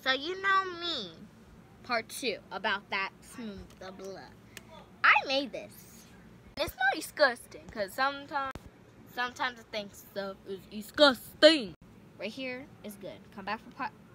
So you know me. Part 2 about that smooth the blood. I made this. It's not disgusting because sometimes I think stuff is disgusting. Right here is good. Come back for part